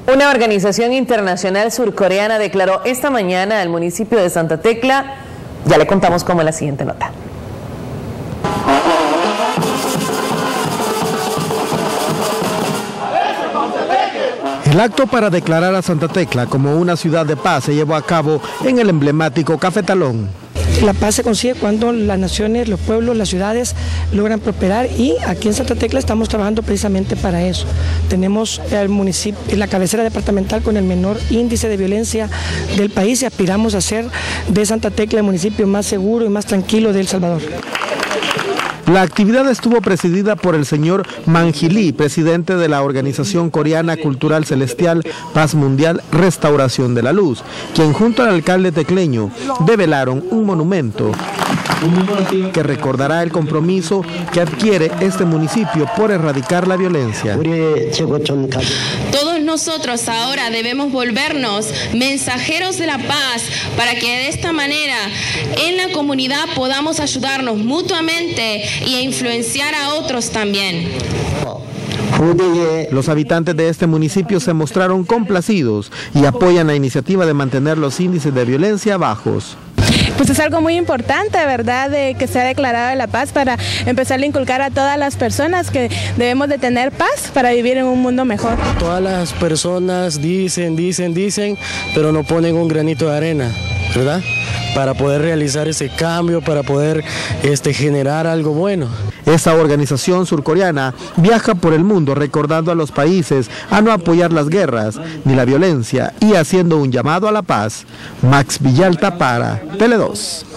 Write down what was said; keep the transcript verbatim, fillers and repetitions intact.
Una organización internacional surcoreana declaró esta mañana al municipio de Santa Tecla. Ya le contamos cómo en la siguiente nota. El acto para declarar a Santa Tecla como una ciudad de paz se llevó a cabo en el emblemático Cafetalón. La paz se consigue cuando las naciones, los pueblos, las ciudades logran prosperar, y aquí en Santa Tecla estamos trabajando precisamente para eso. Tenemos el municipio, la cabecera departamental con el menor índice de violencia del país, y aspiramos a hacer de Santa Tecla el municipio más seguro y más tranquilo de El Salvador. La actividad estuvo presidida por el señor Man Hee-lee, presidente de la Organización Coreana Cultural Celestial Paz Mundial Restauración de la Luz, quien junto al alcalde tecleño develaron un monumento que recordará el compromiso que adquiere este municipio por erradicar la violencia. Todos nosotros ahora debemos volvernos mensajeros de la paz para que de esta manera en la comunidad podamos ayudarnos mutuamente y a influenciar a otros también. Los habitantes de este municipio se mostraron complacidos y apoyan la iniciativa de mantener los índices de violencia bajos. Pues es algo muy importante, ¿verdad?, de que se ha declarado la paz para empezar a inculcar a todas las personas que debemos de tener paz para vivir en un mundo mejor. Todas las personas dicen, dicen, dicen, pero no ponen un granito de arena, ¿verdad?, para poder realizar ese cambio, para poder este, generar algo bueno. Esta organización surcoreana viaja por el mundo recordando a los países a no apoyar las guerras ni la violencia y haciendo un llamado a la paz. Max Villalta para Tele dos.